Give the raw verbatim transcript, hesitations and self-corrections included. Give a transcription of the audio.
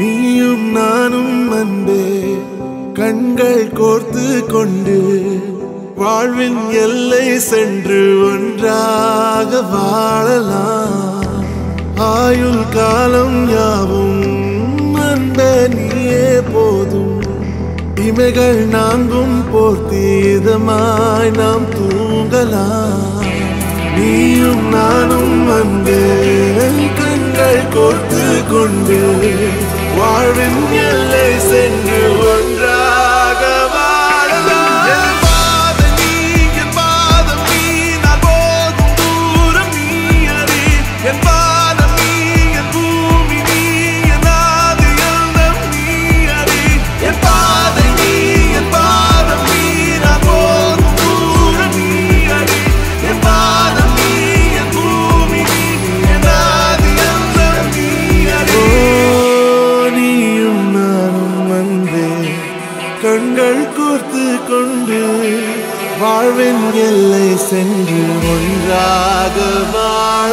நீயும் நானும் அன்பே கண்கள் கோர்த்து கொண்டு வாழ்வின் எல்லை சென்று ஒன்றாக வாழலாம். ஆயுள் காலம் யாவும் அன்பே நீயே போதும். இமைகள் நான்கும் போர்த்தீதமாய் நாம் தூங்கலாம். நீயும் நானும் அன்பே கண்கள் கோர்த்து கொண்டு வாழ்வின் எல்லை சென்று ஒன்றாக வாழலாம். என் பாதம் நீ, என் பாதம் நீ, நான் போகும் தூரம் நீ அறி. என் பாதம் நீ, என் பூமி நீ, என் ஆதி எல்லாம் நீ அறி. என் பாதம் நீ, என் பாதம் நீ, நான் போகும் தூரம் நீ அறி. என் பாதம் நீ, என் பூமி நீ, என் ஆதி எல்லாம் நீ அறி. நீயும் நானும் அன்பே கண்கள் கோர்த்து கொண்டு வாழ்வின் எல்லை சென்று ஒன்றாக வாழ